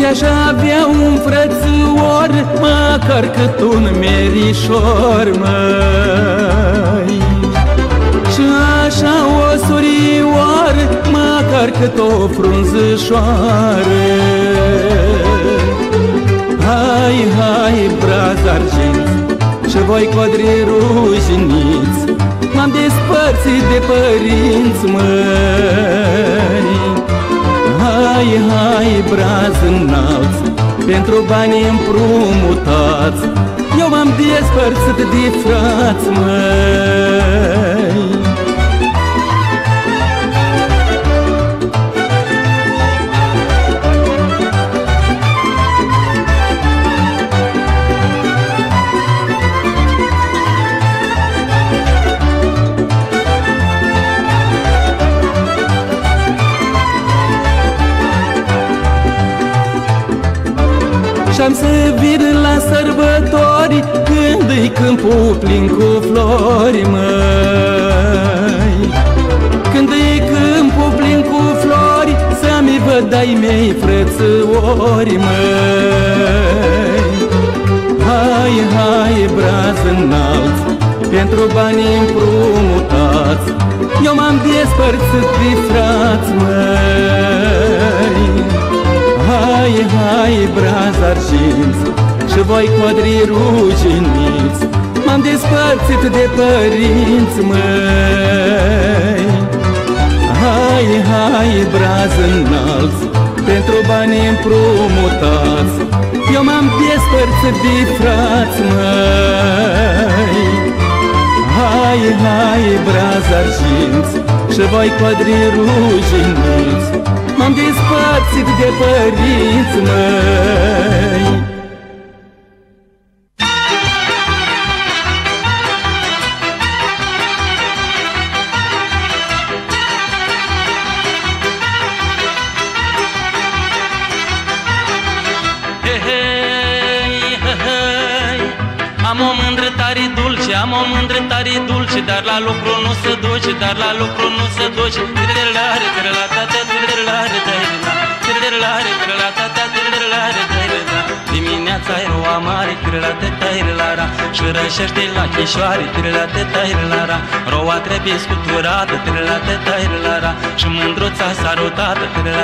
aș avea un frățuor, măcar cât un merișor, măi. Și așa o surioară, măcar cât o frunzășoară. Hai, hai, brazi arginți și voi codri ruginiți, m-am despărțit de părinți, măi. Hai, hai, brazi înalți, pentru bani împrumutați, eu m-am despărțit de frați, măi. Și-am să vin la sărbători, când-i câmpul plin cu flori, măi. Când-i câmpul plin cu flori, să-mi văd ai mei frățăori, măi. Hai, hai, brazi înalți, pentru bani împrumutați, eu m-am despărțit de frați, măi. Hai, hai, brazi arginți și voi codri ruginiți, m-am despărțit de părinți, măi. Hai, hai, brazi înalți, pentru bani împrumutați, eu m-am despărțit de frați, măi. Hai, hai, brazi arginți și voi codri ruginiți, m-am despărțit de părinți, măi. Am o mândră tare dulce, am o mândră tare dulce, dar la lucru nu se duce, dar la lucru nu se duce. Dimineața e roa mare, și rășește la chișoare, roa trebuie scuturată, și mândruța sarutată,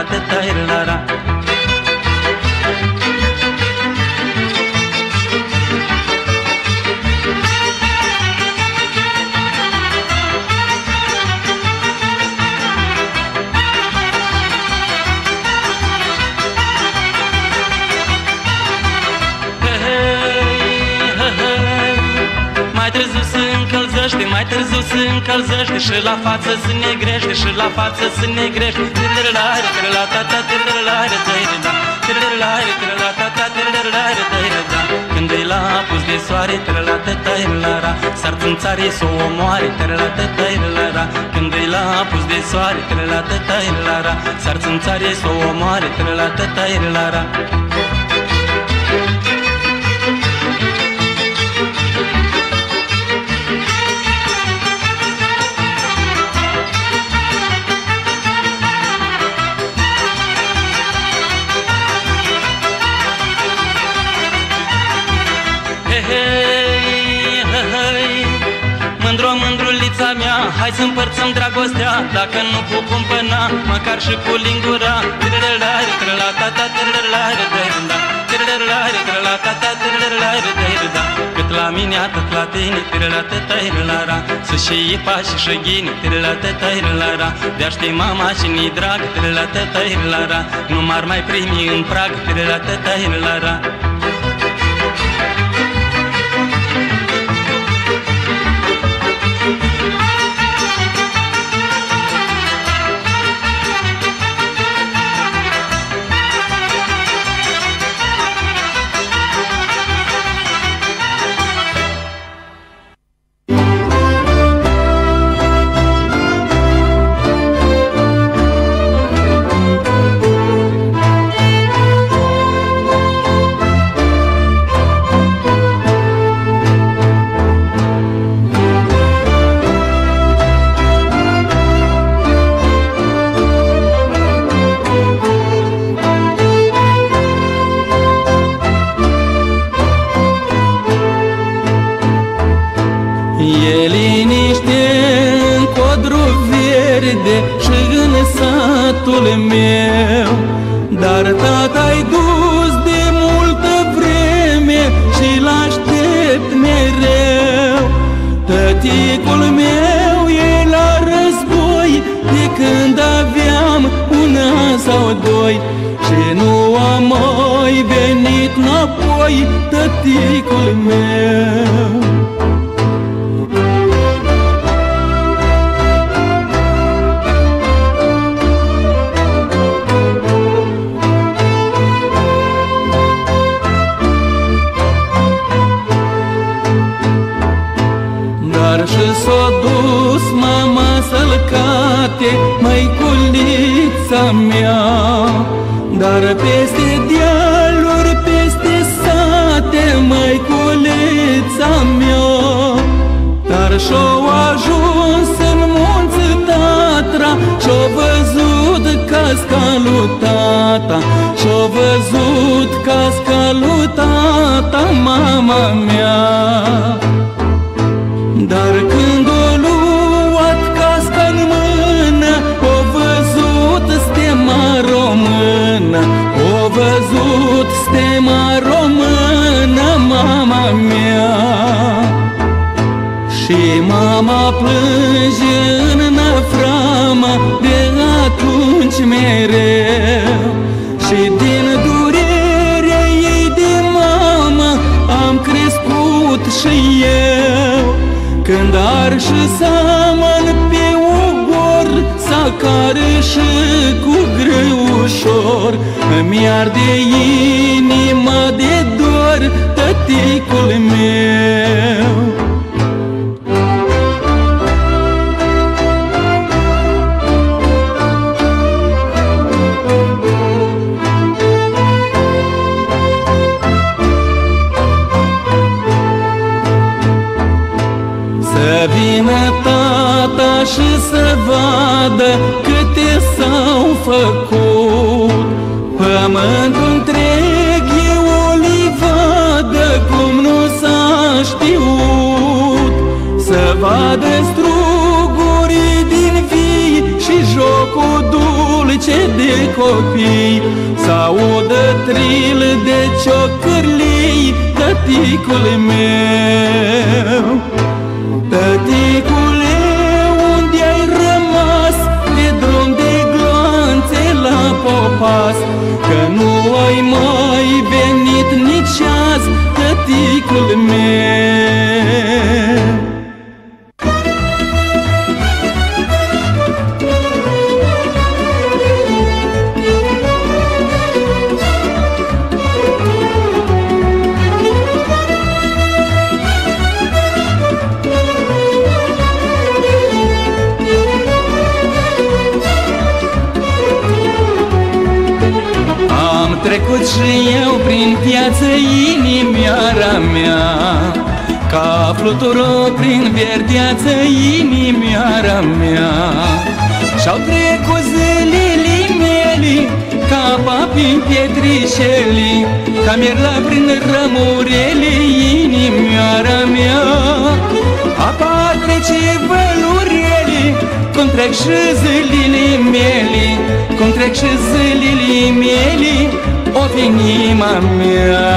mai târziu se încălzește și la față se negrește, și la față se negrește. Când e la apus de soare, s-ar țânțare s-o omoare. Când e la apus de soare, s-ar țânțare s-o omoare. Mândrulița mea, hai să împărțăm dragostea, dacă nu cu cumpăna, măcar și cu lingura. Cât la mine, atât la tine, să și ipa și șăghini, de-a ști mama și ni drag, nu m-ar mai primi în prag. vede și în satul meu. Dar tata-i dus de multă vreme și l-aștept mereu. Tăticul meu e la război de când aveam un an sau doi, și nu a mai venit înapoi tăticul meu. Și s-a dus mama să-l cate, măiculița mea. Dar peste dealuri, peste sate, măiculița mea. Dar și-o ajuns în munți Tatra, și-o văzut casca lui tata, și-o văzut casca lui tata, mama mea. Dar când o luat casca-n mână, o văzut stema română, o văzut stema română, mama mea. Și mama plânge în năframă de atunci mereu, și din durerea ei de mamă am crescut și eu. Când ar și seamăn pe ogor, s-acară și cu greu ușor, îmi arde inima de dor tăticul meu. Să vină tata și să vadă câte s-au făcut. Pământul întreg e o livadă, cum nu s-a știut. Să vadă strugurii din vii și jocul dulce de copii, s-audă tril de ciocârlii tăticul meu. Tăticule, unde ai rămas pe drum de gloanțe la popas? Că nu ai mai venit nici azi, tăticul meu. Trecut și eu prin viață, inimioara mea, ca flutură prin verdeață, inimioara mea. Și-au trecut zilele mele ca papi în pietrișele, ca mierla prin rămurele, inimioara mea. Apa trece vălurele, cum trec și zilele mele, cum trec și zilele mele, o inima mea.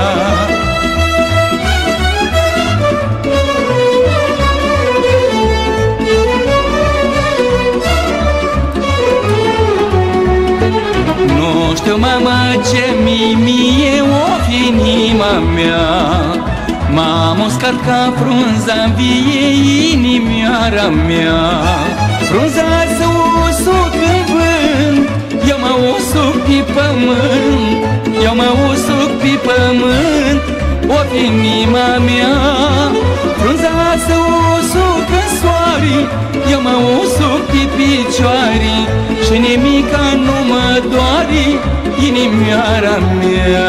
Nu știu, mama, ce mie o inima mea. M-am uscat ca frunza-n vie, inimioara mea. Frunza să usuc în vânt, eu mă usuc pe pământ, eu mă usuc pe pământ, o inima mea. Frunza să usuc în soare, eu mă usuc pe picioare, și nimica nu mă doare, inimioara mea.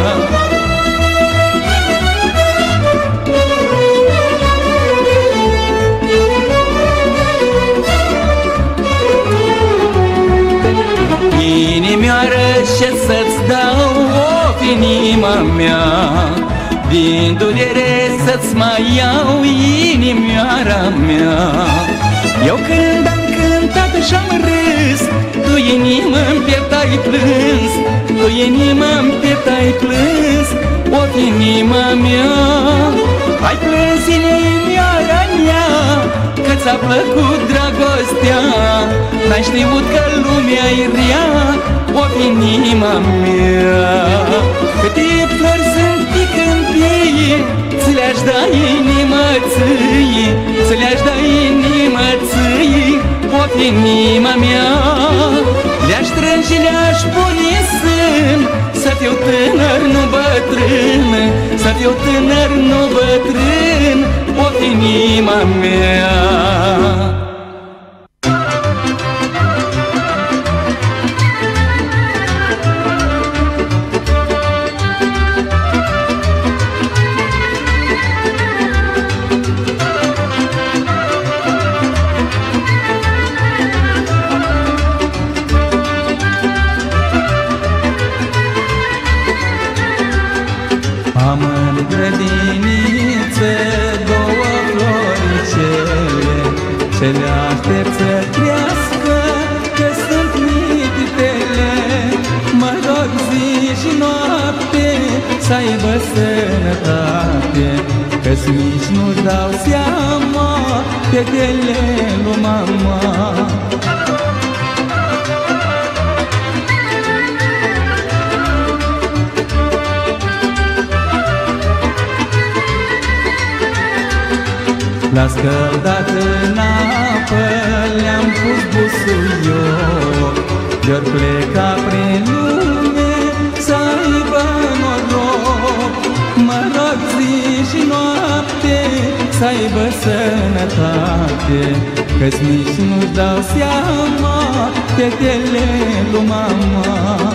Inimioară, ce să-ți dau, o inima mea, din durere să-ți mai iau, inimioara mea. Eu când am cântat și-am râs, tu inima-n piept ai plâns, tu inima-n piept ai plâns, o inima mea. Ai plâns inimioara mea, că ți-a plăcut dragostea, n-ai știut că lumea-i rea, o inima mea. Câte flori sunt câmpii, ți le-aș da inima ție, ți le-aș da inima ție, o inima mea. Le-aș strânge, le-aș pune sân, să fiu tânăr, nu bătrân, să fiu tânăr, nu bătrân, o inima mea. Am în grădiniță două floricele, ce le aștept să crească, că sunt mititele. Mă rog zi și noapte să aibă sănătate, că-s mici nu-și dau seama fetele lui mama. L-a scăldat în apă, le-am pus busuioc, de-or pleca prin lume să aibă noroc. Mă rog zi și noapte să aibă sănătate, că-s mici nu-și dau seama fetele lui mama.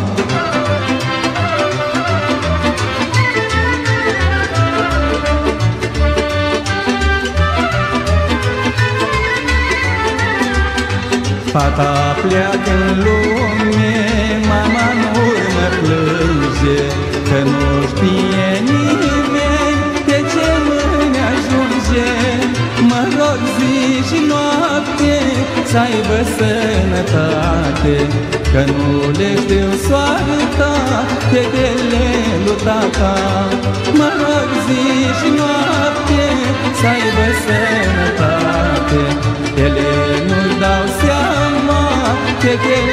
Fata pleacă în lume, mama în urmă plânge, că nu știe nimeni de ce mâine ajunge. Mă rog zi și noapte să aibă sănătate, că nu le știu soarta fetele lui tata. Mă rog zi și noapte să aibă sănătate, ele nu-și dau seama fetele